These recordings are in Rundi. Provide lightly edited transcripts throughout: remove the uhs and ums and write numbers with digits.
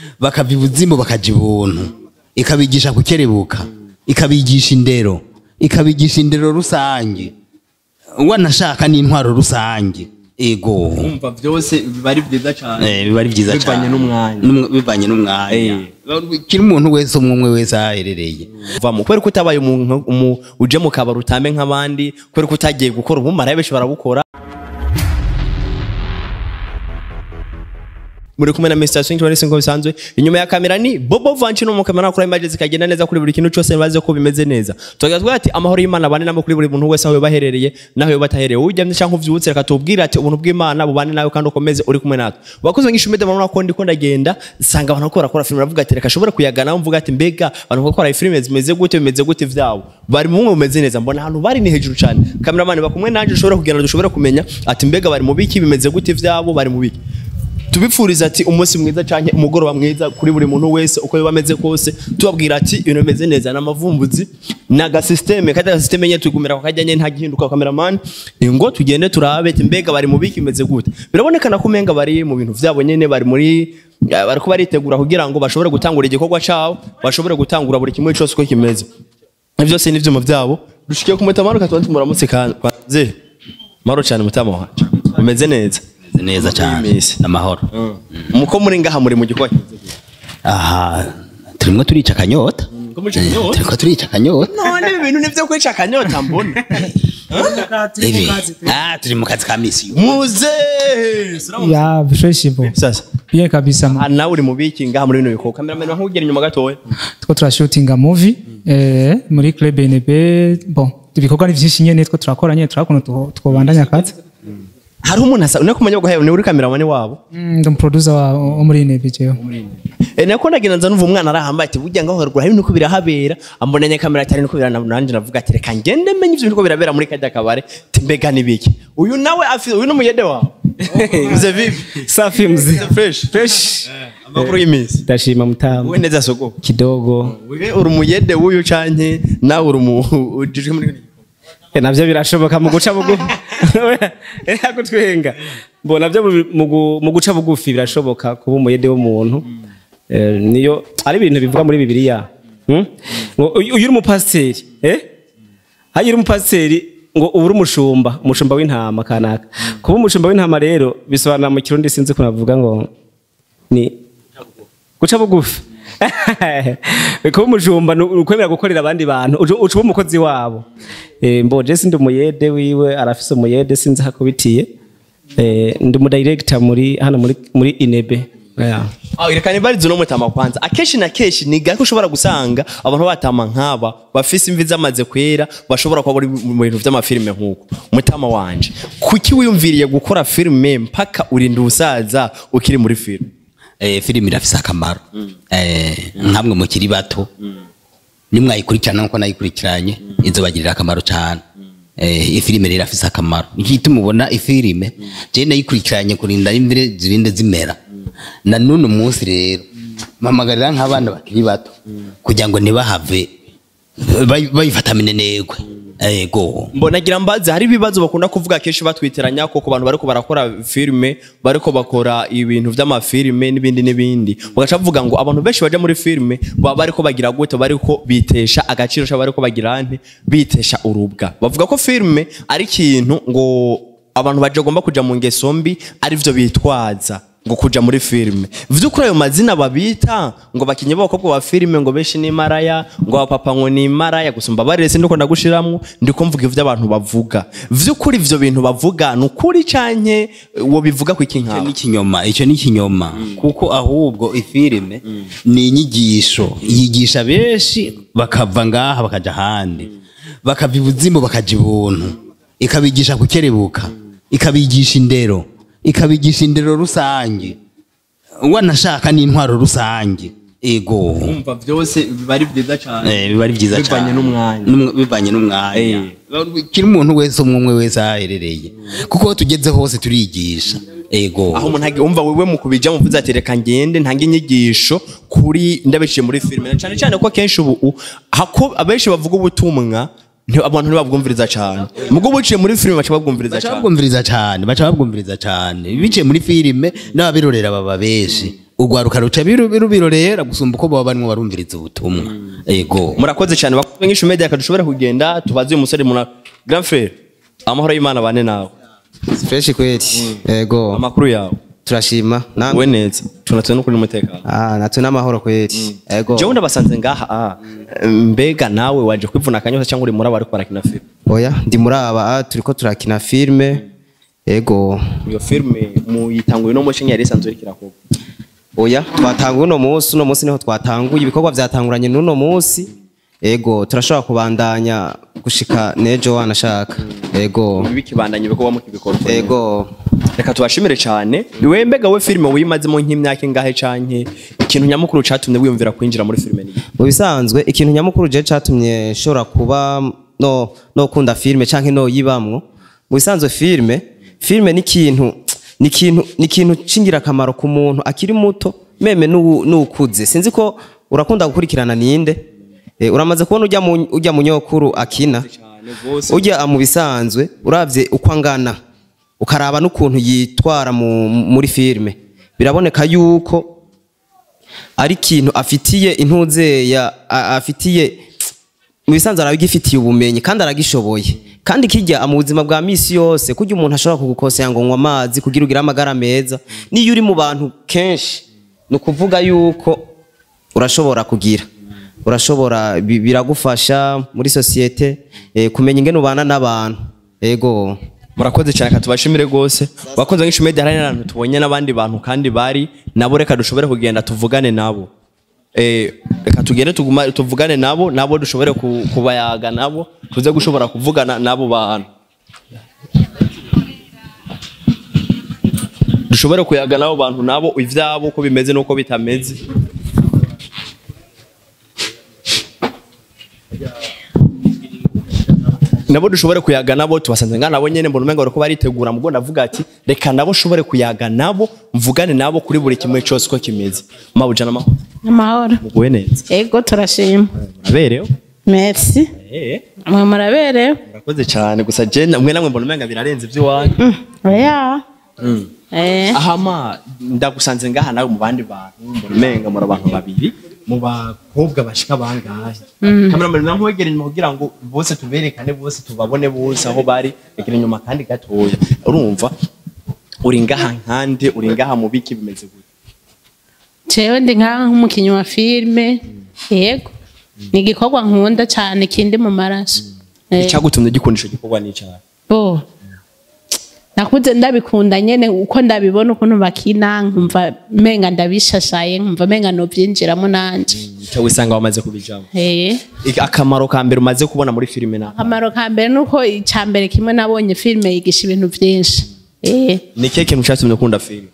bakavibuzimu bakaja ibuntu ikabigisha kukerebuka ikabigisha indero rusange wanashaka n'intwaro rusange ego umva byose bari byiza cyane bibari byiza cyane bivanye n'umwanya kiri umuntu wese umwe wese aherereye vamo kwera ko utabaye umuntu uje mu kabaro utambe nk'abandi kwera ko utagiye gukora ubumara benshi barabukora muri kumwe na Mr. Swing twari singo bisanzwe inyuma ya kamera ni Bobo Vanchi no mu kamera kuri image zikagenda neza kuri buri kintu cyose baze ko bimeze neza tugavuga ati amahoro y'Imana bane namwe kuri buri muntu wese aho baherereye naho yo batahereye ujyamye cyangwa uvyutse reka tubwira ati ubuntu bw'Imana bubane nawe kandi ukomeze uri kumwe natwe wakoze ngisho mede mwana ko ndiko ndagenda sanga abantu ko barakora film bavuga ati reka shobora kuyagana mvuga ati mbega abantu ko bakora film zimeze gute vyabo bari mu bumeze neza mbona ahantu bari ni hejuru cyane cameraman bakumwe nanje ushobora kugenda dushobora kumenya ati mbega bari mu biki bimeze gute vyabo bari mu biki tubipfuriza ati umunsi mwiza canke umugoroba mwiza kuri buri muntu wese uko bameze kose tubabwira ati ibintu bimeze neza n'amavumbuzi naga systeme kada systeme nye tugumira kwakajanye nta gihinduka cameraman ngo tugende turabe mbega bari mu biki bimeze gute birabonekana ko menga bari mu bintu vyabo nyene bari muri bariko baritegura kugira ngo bashobore gutangura igikorwa cyawo bashobore gutangura buri kimwe cyose uko kimeze byose ni vyuma vyabo dushikiye ku Umutama katwanti muramutse kanze maro cyane Umutama wacu bimeze neza cyane namahoro muko muri ngaha muri mu gikwa aha turimo turica kanyota turiko turica kanyota none ibintu nivyo kwica kanyota mbona turi mu kazi ka misi muze ya bishoshimbo sasa bien kabisa nawe uri mu biki ngaha muri bino biko cameraman nkugera inyuma gatoya two turashootinga movie muri club NB bon ibikorwa ni byinshi nyene two turakora nyene turakona twobandanya akazi hari umuntu asa unako kumenya guhaye ni uri cameraman wabo ndo producer wa muri NB cyo nako ndagenda nza numva umwana arahambaye ati burya ngaho harugura ibintu ko birahabera ambona nya kamera cyane nuko birananje navuga ati reka ngende menye ivyo bintu ko birabera muri kajya kabare timbega nibiki uyu nawe uyu numuyede wawe mze vipi safi mze fresh amakuru y'imisi ndashima Mutama we neza soko kidogo we uri umuyede wuyu canke nawe uri ujije muri navyo birashoboka mu guca bugufi yako twenga mbona navyo mu guca bugufi birashoboka kuba umuyede w'umuntu niyo ari ibintu bivuga muri Bibiliya uyu uri umupasiteri hayi uri umupasiteri ngo uburi umushumba w'intama kanaka kuba umushumba w'intama rero bisobanura mu kirundi sinzi ko navuga ngo ni guca bugufi kuba umushumba ukwemera gukorera abandi bantu ucuba umukozi wabo mboje sindi umuyede wiwe arafise umuyede sinzi hakubitiye ndi mu director muri hano muri Inebe irekane barizo no Umutama kwanza akeshi na keshi ni gako ushobora gusanga abantu batama nkaba bafise imvi zamaze kwera bashobora kuba bari mu bintu vy'amafilme nkuko Umutama wanje kuki wiyumviriye gukora filme mpaka urinda usaza ukiri muri filme filime irafise akamaro nkamwe mukiri bato nimwayikurikirana nko nayikurikiranye izobagirira akamaro cyane ifilime irafise akamaro nkiti mubona ifilime je nayikurikiranye kurinda imvire zirinde zimera na none umunsi rero mpamagarira nk'abana bakiri bato kugira ngo ntibahave bayifatamine negwe ego mbonagira mbaze hari ibibazo bakunda kuvuga kenshi batwiteranya ko ku bantu bariko barakora filme bariko bakora ibintu vy'amafilme n'ibindi bagaca bavuga ngo abantu benshi baje muri filme bariko bagira gute bariko bitesha agaciro cyo bariko bagira nte bitesha urubwa bavuga ko filme ari ikintu ngo abantu bagomba kuja mu ngeso mbi ari vyo bitwaza ngo kuja muri filme vyukuri ayo mazina babita ngo bakinye bakobwa ba filme ngo beshi ni maraya ngo abapapa ngo ni maraya gusumba barese ndiko ndagushiramwo ndiko mvuga ivyo abantu bavuga vyukuri ivyo bintu bavuga nukuri canke wo bivuga ku iki nkaba ico ni kinyoma kuko ahubwo ifilme ni inyigisho yigisha beshi bakava ngaha bakaja handi bakavibuzimu bakaja ibuntu ikabigisha kukerebuka ikabigisha indero rusange wanashaka n'intwaro rusange ego umva byose bari byiza cyane bibari byiza cyane bivanye n'umwanya kiri umuntu wese umwe wese aherereye kuko tugeze hose turigisha ego aho umuntu umva wewe mu kubija mu vuza tereka ngende ntange inyigisho kuri ndabiciye muri filme cyane ko kenshi ubu hako abenshi bavuga ubutumwa abantu ntibabwumviriza cyane mugo buciye muri filme baca babwumviriza cyane biciye muri filme n'ababirorera baba beshi ugwaruka ruca birorera gusumba uko baba barimo barumviriza ubutumwa yego murakoze cyane bakuze nk'ishu media kadushobora kugenda tubaze uyu musore muna grand frère amahoro y'Imana bane nawe fresh kweli yego amakuru yawe turashima we neza tunatse no kuri umutekano natwe n'amahoro kweli yego jewe ndabasanze ngaha mbega nawe waje kwivuna kanyoza cyangwa uri muri abari kwarakina film oya ndi muri aba turiko turakina filme yego iyo filme muyitanguye no mushinga yari sanzwe kirako oya twatanguye uno munsi niho twatanguye ibikorwa byatanguranye n'uno munsi yego turashobora kubandanya gushika nejo wanashaka yego bikibandanye biko wamukibikora yego reka tubashimire cyane iwe mbega we filme wimazemo nk'imyaka ingahe canke ikintu nyamukuru catumye wiyumvira kwinjira muri filme ni mu bisanzwe ikintu nyamukuru je catumye shora kuba no kunda filme canke no yibamwo mu bisanzwe filme ni ikintu cingira kamaro ku muntu akiri muto meme n'ukuze sinzi ko urakunda gukurikirana ninde uramaze kubona ujya mu nyokuru akina ujya mu bisanzwe uravye uko angana ukaraba n'ukuntu yitwara muri filme biraboneka yuko ari ikintu afitiye intuzeya afitiye mu bisanzwe arabigifitiye ubumenyi kandi aragishoboye kandi kijya mu buzima bwa misi yose kujya umuntu ashobora kugukosera ngo nywa amazi kugira ugire amagara meza niyo uri mu bantu kenshi no kuvuga yuko urashobora biragufasha muri societe kumenya ingene ubana n'abantu yego murakoze cyane katubashimire gose bakonze nk'ishu media hari n'abantu tubonye n'abandi bantu kandi bari nabo reka dushobore kugenda tuvugane nabo reka tugende tuvugane nabo dushobore kubayaga nabo tuze gushobora kuvugana nabo bantu dushobore kuyaga nabo bantu nabo ivyabo uko bimeze nuko bitameze nabo dushobore kuyaga nabo tubasanze ngana nabo nyene mbona umenga bariko baritegura mugo ndavuga ati reka nabo shobore kuyaga nabo mvugane nabo kuri buri kimwe cyose uko kimeze mabujana amahoro muguwe neza yego turashima abereyo merci murabereyo murakoze cyane gusa je mwe namwe mbona umenga birarenze by'iwanyu oya ahama ndagusanze ngaha nawe mu bandi bantu mbona umenga muri abantu babiri mu bakobwa bashika bangahe kamera mbere nkwegeranye kugira ngo bose tuberekane bose tubabone bose aho bari egera inyuma kandi gatoya urumva uri ngaha nkande uri ngaha mu biki bimeze gute jewe ndi ngaha nk'umukinyi wa filme yego ni igikorwa nkunda cyane kindi mu maraso icyagutumye gikundisha igikorwa ni cyane nakuze ndabikunda nyene uko ndabibona ukuntu bakina nkumva menga ndabishashaye nkumva menga no byinjiramo nanje cyo wisanga wamaze kubijamo akamaro ka mbere umaze kubona muri filime na akamaro ka mbere nuko icambere kimwe nabonye filime yigisha ibintu byinshi ni keke kintu cyatumye ukunda filime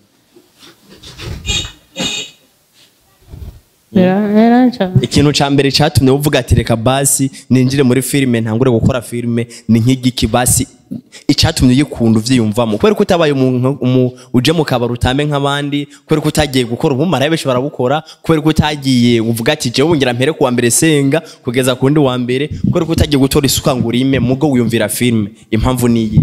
ikintu ca mbere cyatumye uvuga ati reka basi ninjire muri filime ntangure gukora filime ni nk'igiki basi icyatumye uyikunda uvyiyumvamo kubera ko utabaye umuntu uje mu kabaro utame nk'abandi kubera ko utagiye gukora ubumara benshi barabukora kubera ko utagiye uvuga ati je wongera mpere ku wa mbere senga kugeza ku ndi wa mbere kubera ko utagiye gutora isuka ngo urime mugo wiyumvira filime impamvu niyi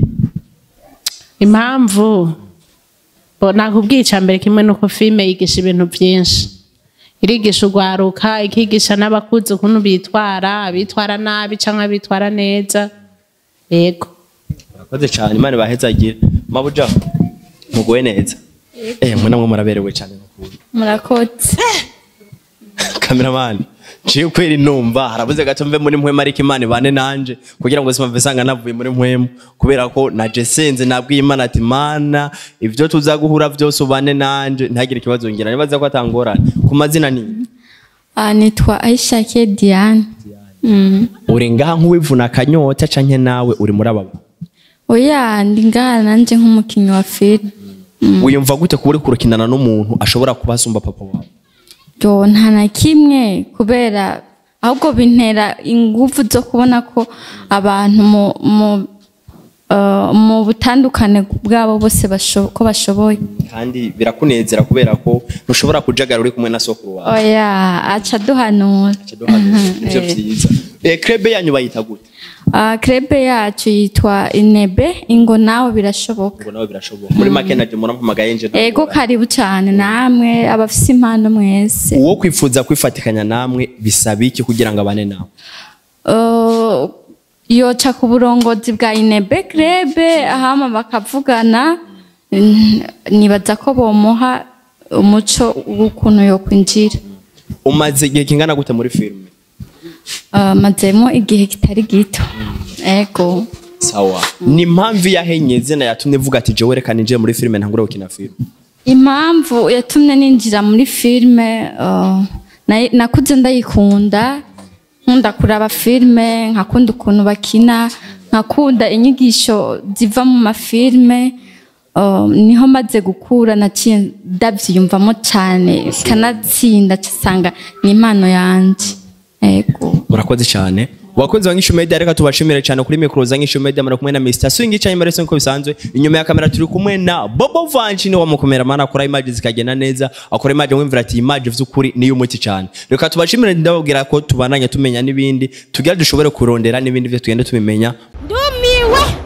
impamvu bona kubwica mbere kimwe nuko filime yigisha ibintu byinshi irigisha ugwaruka ikigisha n'abakuze ukuntu bitwara nabi canke bitwara neza yego murakoze cyane imana bahezagira mabuja mugoye neza mwe namwe muraberewe cyane n'ukuri murakoze cameraman ciye kweri numva harabuze gato mve muri mpwema ariko imana bane nanje kugira ngo simave sanga navuye muri mpwema kubera ko naje senze nabwiye imana ati mana ivyo tuzaguhura byose ubane nanje ntagire ikibazo ngira nibaza ko atangorana ku mazina ni nitwa Ashaka Diane uri ngaha nk'uwivuna kanyota canke nawe uri muri ababa oya ndi ngaha nanje nk'umukinyi wa film wiyumva gute kuba uri kurukinana n'umuntu ashobora kubasumba papa wawe nta na kimwe kubera ahubwo bintera ingufu zo kubona ko abantu mu butandukane bwabo bose ko bashoboye kandi birakunezera kubera ko ntushobora kujagara uri kumwe na sokuru wawe oya aca duhanura nivyo vyiza krebe yanyu bayita gute Krebe yacu yitwa Inebe ingo nawe birashoboka. Ngo nawe birashoboka. Muri make naje murampamagaye nje. Ego karibu cyane namwe abafise impano mwese. Uwo kwifuza kwifatikanya namwe bisaba iki kugira ngo abane nawe? Yoca ku burongozi bwa Inebe Krebe ahama bakavugana nibaza ko bomuha umuco w'ukuntu yo kwinjira. Umaze igihe kingana gute muri filme? Mazemo igihe kitari gito. Ego. Sawa. Ni impamvu yahenyeze na yatumye vuga ati je werekana ninjiye muri filme ntangura gukina filme. Impamvu yatumye ninjira muri filme nakuze ndayikunda. Nkunda kuraba filme, nkakunda ukuntu bakina, nkakunda inyigisho ziva mu mafilme. Niho maze gukura naciye ndavyiyumvamo cyane kanatsinda cisanga ni impano yanje. Ego. Murakoze cyane. Wakunze wanyishu media reka tubashimire cyane kuri micro zanyishu media mara kumwe na Mr. Swing cyane mare sonko bisanzwe inyuma ya kamera turi kumwe na Bobo Vanchi ni wa mukomera mana akora image zikagenda neza akora image wimvira ati image vy'ukuri ni y'umuti cyane. Reka tubashimire ndababwira ko tubananya tumenya nibindi tugira dushobore kurondera nibindi byo tugenda tubimenya. Ndumiwe.